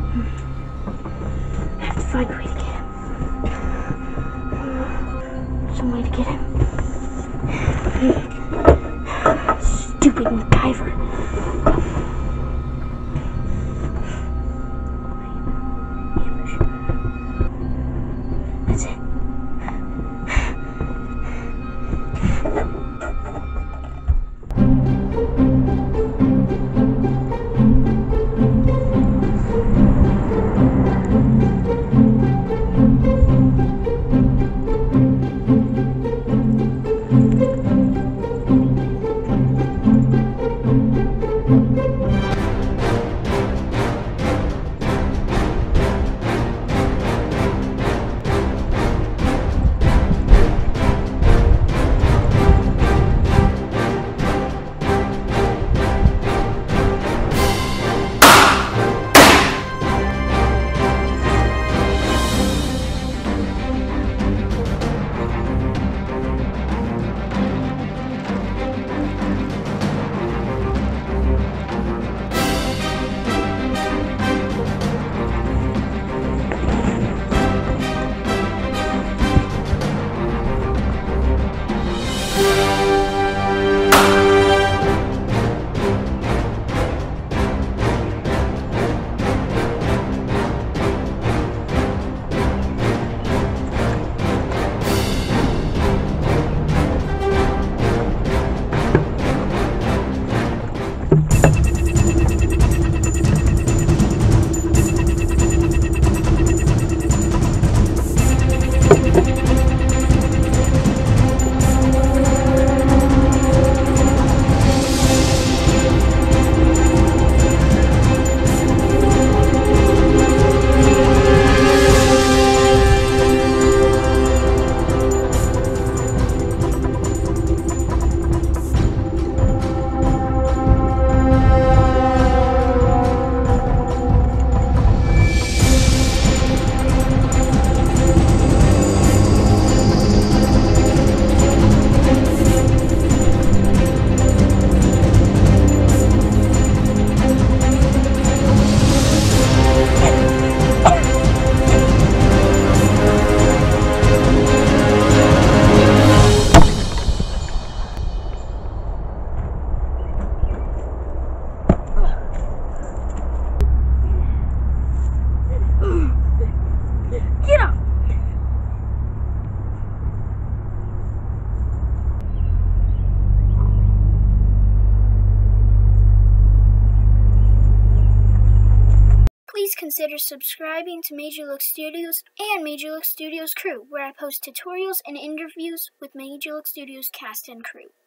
I have to find a way to get him. Some way to get him. Stupid MacGyver. That's it. Please consider subscribing to Major Look Studios and Major Look Studios Crew, where I post tutorials and interviews with Major Look Studios cast and crew.